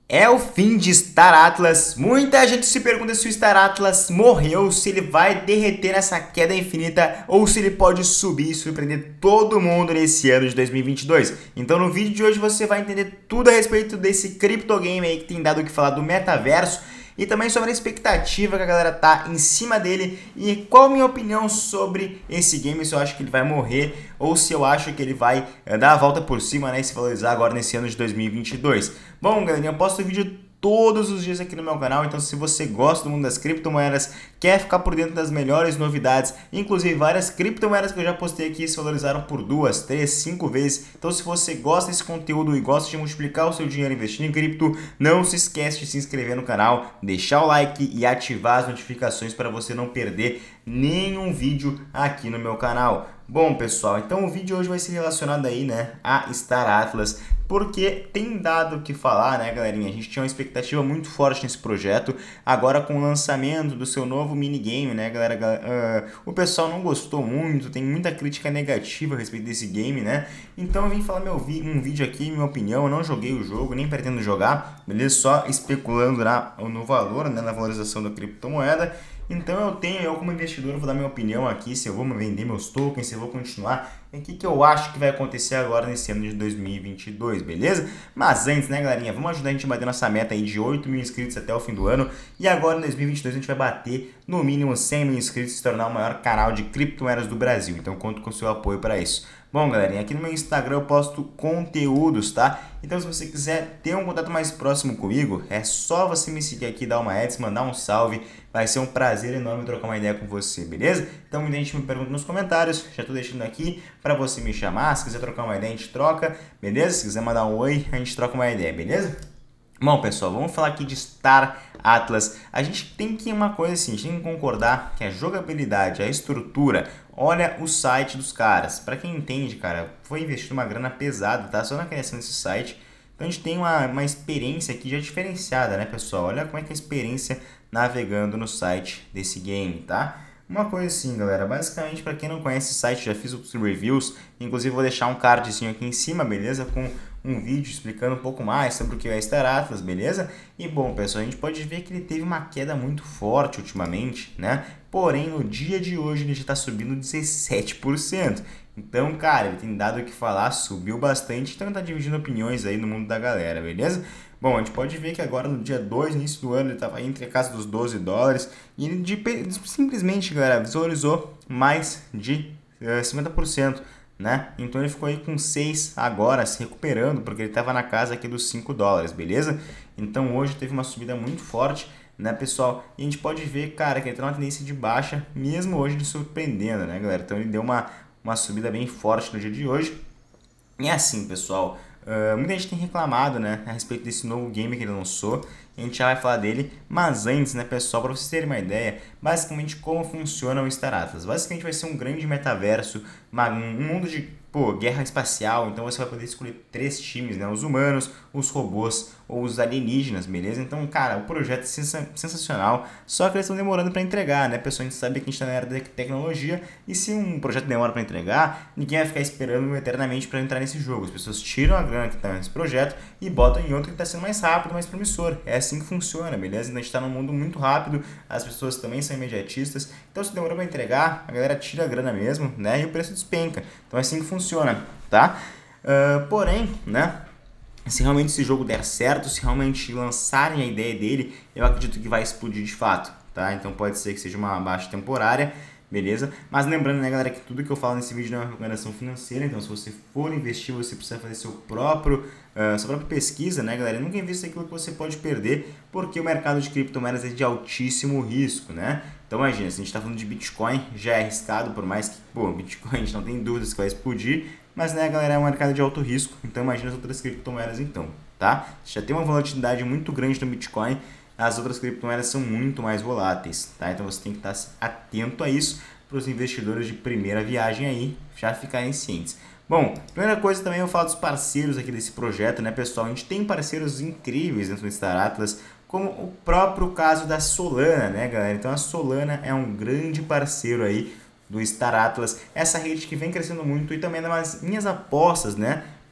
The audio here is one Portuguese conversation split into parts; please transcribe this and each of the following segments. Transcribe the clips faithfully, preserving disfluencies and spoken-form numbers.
É o fim de Star Atlas. Muita gente se pergunta se o Star Atlas morreu, se ele vai derreter nessa queda infinita ou se ele pode subir e surpreender todo mundo nesse ano de dois mil e vinte e dois. Então no vídeo de hoje você vai entender tudo a respeito desse criptogame aí que tem dado o que falar do metaverso e também sobre a expectativa que a galera tá em cima dele e qual a minha opinião sobre esse game, se eu acho que ele vai morrer ou se eu acho que ele vai dar a volta por cima, né, e se valorizar agora nesse ano de dois mil e vinte e dois. Bom, galerinha, eu posto vídeo todos os dias aqui no meu canal, então se você gosta do mundo das criptomoedas, quer ficar por dentro das melhores novidades, inclusive várias criptomoedas que eu já postei aqui se valorizaram por duas, três, cinco vezes. Então se você gosta desse conteúdo e gosta de multiplicar o seu dinheiro investindo em cripto, não se esquece de se inscrever no canal, deixar o like e ativar as notificações para você não perder nenhum vídeo aqui no meu canal. Bom, pessoal, então o vídeo hoje vai ser relacionado aí, né, a Star Atlas, porque tem dado o que falar, né, galerinha? A gente tinha uma expectativa muito forte nesse projeto, agora com o lançamento do seu novo minigame, né, galera? Uh, o pessoal não gostou muito, tem muita crítica negativa a respeito desse game, né? Então eu vim falar meu vi um vídeo aqui, minha opinião. Eu não joguei o jogo, nem pretendo jogar, beleza? Só especulando na, no valor, né, na valorização da criptomoeda. Então eu tenho, eu como investidor, vou dar minha opinião aqui, se eu vou vender meus tokens, se eu vou continuar, e o que, que eu acho que vai acontecer agora nesse ano de dois mil e vinte e dois, beleza? Mas antes, né, galerinha, vamos ajudar a gente a bater nossa meta aí de oito mil inscritos até o fim do ano, e agora em dois mil e vinte e dois a gente vai bater no mínimo cem mil inscritos e se tornar o maior canal de criptomoedas do Brasil, então conto com o seu apoio para isso. Bom, galerinha, aqui no meu Instagram eu posto conteúdos, tá? Então se você quiser ter um contato mais próximo comigo, é só você me seguir aqui, dar uma ads, mandar um salve. Vai ser um prazer enorme trocar uma ideia com você, beleza? Então muita gente me pergunta nos comentários, já tô deixando aqui para você me chamar. Se quiser trocar uma ideia, a gente troca, beleza? Se quiser mandar um oi, a gente troca uma ideia, beleza? Bom, pessoal, vamos falar aqui de Star Atlas. A gente tem que uma coisa assim, a gente tem que concordar que a jogabilidade, a estrutura, olha o site dos caras. Para quem entende, cara, foi investido uma grana pesada, tá? Só na criação desse site. Então a gente tem uma, uma experiência aqui já diferenciada, né, pessoal? Olha como é que é a experiência navegando no site desse game, tá? Uma coisa assim, galera, basicamente para quem não conhece esse site, já fiz outros reviews, inclusive vou deixar um cardzinho aqui em cima, beleza? Com um vídeo explicando um pouco mais sobre o que é Star Atlas, beleza? E bom, pessoal, a gente pode ver que ele teve uma queda muito forte ultimamente, né? Porém, no dia de hoje ele já está subindo dezessete por cento. Então, cara, ele tem dado o que falar, subiu bastante, então tá dividindo opiniões aí no mundo da galera, beleza? Bom, a gente pode ver que agora no dia dois, início do ano, ele estava entre a casa dos doze dólares e ele de, simplesmente, galera, visualizou mais de uh, cinquenta por cento, né? Então ele ficou aí com seis agora, se recuperando, porque ele estava na casa aqui dos cinco dólares, beleza? Então hoje teve uma subida muito forte, né, pessoal? E a gente pode ver, cara, que ele está numa tendência de baixa, mesmo hoje ele surpreendendo, né, galera? Então ele deu uma, uma subida bem forte no dia de hoje. E é assim, pessoal, uh, muita gente tem reclamado, né, a respeito desse novo game que ele lançou, a gente já vai falar dele, mas antes, né, pessoal, para vocês terem uma ideia, basicamente como funciona o Star Atlas. Basicamente vai ser um grande metaverso, uma, um mundo de, pô, guerra espacial, então você vai poder escolher três times, né, os humanos, os robôs ou os alienígenas, beleza? Então, cara, o projeto é sens sensacional, só que eles estão demorando para entregar, né, pessoal? A gente sabe que a gente está na era da tecnologia e se um projeto demora para entregar, ninguém vai ficar esperando eternamente para entrar nesse jogo. As pessoas tiram a grana que está nesse projeto e botam em outro que está sendo mais rápido, mais promissor. É assim que funciona, beleza? Então, a gente está num mundo muito rápido, as pessoas também são imediatistas, então se demorou para entregar, a galera tira a grana mesmo, né, e o preço despenca. Então é assim que funciona, tá? Uh, porém, né, se realmente esse jogo der certo, se realmente lançarem a ideia dele, eu acredito que vai explodir de fato, tá? Então pode ser que seja uma baixa temporária, beleza? Mas lembrando, né, galera, que tudo que eu falo nesse vídeo não é uma recomendação financeira, então se você for investir, você precisa fazer seu próprio, uh, sua própria pesquisa, né, galera? Nunca invista aquilo que você pode perder, porque o mercado de criptomoedas é de altíssimo risco, né? Então imagina, se a gente está falando de Bitcoin, já é arriscado, por mais que, pô, Bitcoin a gente não tem dúvidas que vai explodir, mas, né, galera, é um mercado de alto risco, então imagina as outras criptomoedas então, tá? Já tem uma volatilidade muito grande no Bitcoin, as outras criptomoedas são muito mais voláteis, tá? Então você tem que estar atento a isso para os investidores de primeira viagem aí já ficarem cientes. Bom, primeira coisa também eu falo dos parceiros aqui desse projeto, né, pessoal? A gente tem parceiros incríveis dentro do Star Atlas, como o próprio caso da Solana, né, galera? Então a Solana é um grande parceiro aí do Star Atlas, essa rede que vem crescendo muito e também é das minhas apostas, né,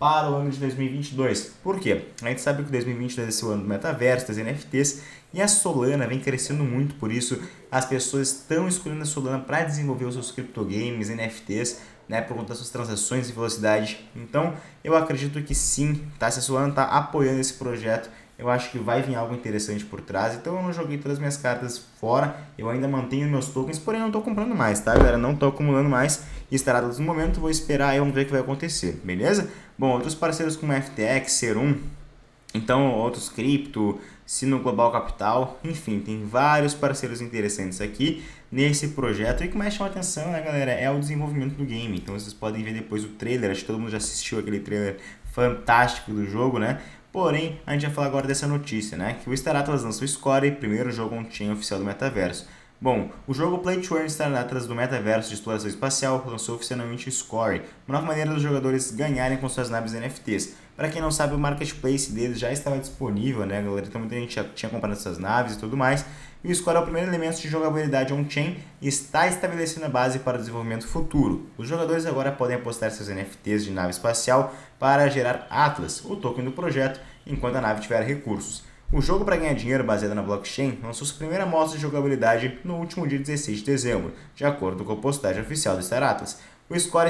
para o ano de dois mil e vinte e dois. Por quê? A gente sabe que dois mil e vinte e dois é o ano do metaverso, das N F Ts, e a Solana vem crescendo muito, por isso as pessoas estão escolhendo a Solana para desenvolver os seus criptogames, N F Ts, né, por conta das suas transações e velocidade. Então, eu acredito que sim, tá? Se a Solana está apoiando esse projeto, eu acho que vai vir algo interessante por trás. Então, eu não joguei todas as minhas cartas fora, eu ainda mantenho meus tokens, porém não estou comprando mais, tá, galera? Não estou acumulando mais Staratas no momento, vou esperar e vamos ver o que vai acontecer, beleza? Bom, outros parceiros como F T X, Serum, então outros cripto, Sino Global Capital, enfim, tem vários parceiros interessantes aqui nesse projeto. E o que mais chama atenção, né, galera, é o desenvolvimento do game. Então vocês podem ver depois o trailer, acho que todo mundo já assistiu aquele trailer fantástico do jogo, né? Porém, a gente vai falar agora dessa notícia, né, que o Star Atlas lançou o Score, primeiro jogo on-chain oficial do metaverso. Bom, o jogo Play to Earn Star Atlas do metaverso de exploração espacial lançou oficialmente o Score, uma nova maneira dos jogadores ganharem com suas naves N F Ts. Para quem não sabe, o marketplace deles já estava disponível, né, galera? Então muita gente já tinha comprado essas naves e tudo mais. E o Score é o primeiro elemento de jogabilidade on-chain e está estabelecendo a base para o desenvolvimento futuro. Os jogadores agora podem apostar seus N F Ts de nave espacial para gerar Atlas, o token do projeto, enquanto a nave tiver recursos. O jogo para ganhar dinheiro baseado na blockchain lançou sua primeira amostra de jogabilidade no último dia dezesseis de dezembro, de acordo com a postagem oficial do Star Atlas. O Score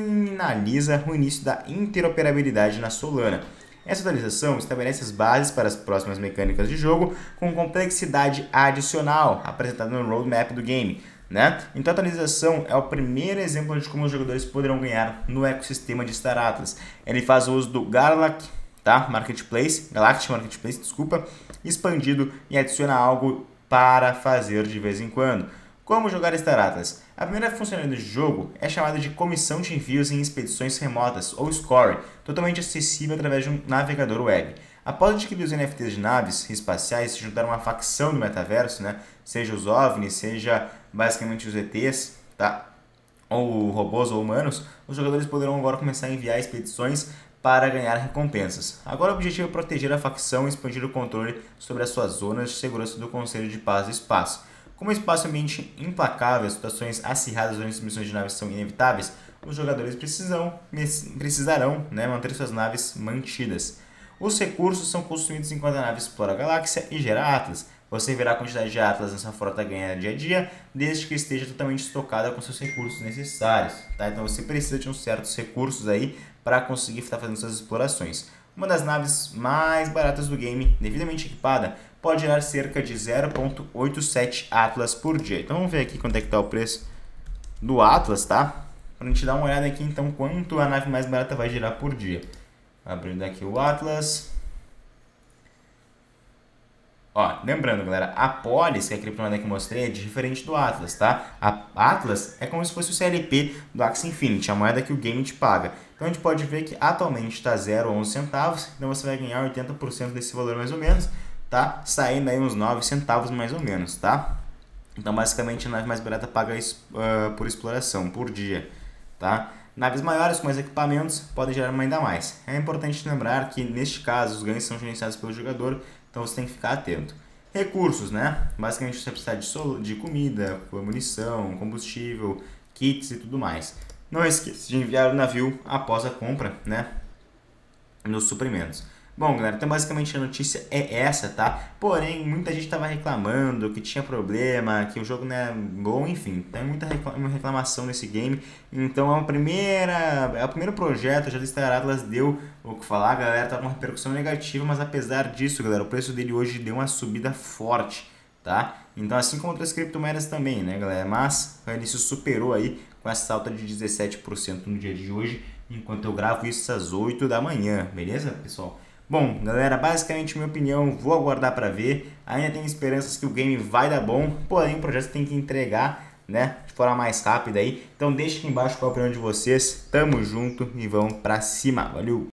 sinaliza o início da interoperabilidade na Solana. Essa atualização estabelece as bases para as próximas mecânicas de jogo com complexidade adicional apresentada no roadmap do game, né? Então a atualização é o primeiro exemplo de como os jogadores poderão ganhar no ecossistema de Star Atlas. Ele faz o uso do Garlac, tá? Marketplace, Galactic Marketplace, desculpa, expandido e adiciona algo para fazer de vez em quando. Como jogar Star Atlas? A primeira funcionalidade do jogo é chamada de comissão de envios em expedições remotas, ou Score, totalmente acessível através de um navegador web. Após adquirir os N F Ts de naves espaciais se juntar a uma facção do metaverso, né? Seja os OVNIs, seja basicamente os E Ts, tá? Ou robôs ou humanos, os jogadores poderão agora começar a enviar expedições para ganhar recompensas. Agora o objetivo é proteger a facção e expandir o controle sobre as suas zonas de segurança do Conselho de Paz do Espaço. Como o espaço é um ambiente implacável, situações acirradas durante as missões de naves são inevitáveis, os jogadores precisam, precisarão né, manter suas naves mantidas. Os recursos são consumidos enquanto a nave explora a galáxia e gera Atlas. Você verá a quantidade de Atlas nessa frota ganha dia a dia, desde que esteja totalmente estocada com seus recursos necessários. Tá? Então você precisa de uns certos recursos aí para conseguir estar fazendo suas explorações. Uma das naves mais baratas do game, devidamente equipada, pode gerar cerca de zero vírgula oitenta e sete Atlas por dia. Então vamos ver aqui quanto é que está o preço do Atlas, tá? Para a gente dar uma olhada aqui então quanto a nave mais barata vai gerar por dia. Abrindo aqui o Atlas. Ó, lembrando, galera, a Polis, que é a criptomoeda que eu mostrei, é diferente do Atlas, tá? A Atlas é como se fosse o C L P do Axie Infinity, a moeda que o game te paga. Então a gente pode ver que atualmente está zero vírgula onze centavos, então você vai ganhar oitenta por cento desse valor mais ou menos, tá? Saindo aí uns nove centavos mais ou menos, tá? Então basicamente a nave mais barata paga uh, por exploração, por dia, tá? Naves maiores com mais equipamentos podem gerar ainda mais. É importante lembrar que neste caso os ganhos são gerenciados pelo jogador, então você tem que ficar atento. Recursos, né? Basicamente você precisa de, sol de comida, munição, combustível, kits e tudo mais. Não esqueça de enviar o navio após a compra, né? Nos suprimentos. Bom, galera, então basicamente a notícia é essa, tá? Porém, muita gente estava reclamando que tinha problema, que o jogo não é bom, enfim. Tem muita reclamação nesse game. Então é, uma primeira, é o primeiro projeto, já do Star Atlas deu o que falar, galera, tá com uma repercussão negativa, mas apesar disso, galera, o preço dele hoje deu uma subida forte, tá? Então assim como outras criptomoedas também, né, galera? Mas ele se superou aí com essa alta de dezessete por cento no dia de hoje, enquanto eu gravo isso às oito da manhã, beleza, pessoal? Bom, galera, basicamente minha opinião, vou aguardar para ver. Ainda tenho esperanças que o game vai dar bom, porém o projeto tem que entregar, né, de forma mais rápida aí. Então deixa aqui embaixo qual é a opinião de vocês. Tamo junto e vamos pra cima. Valeu!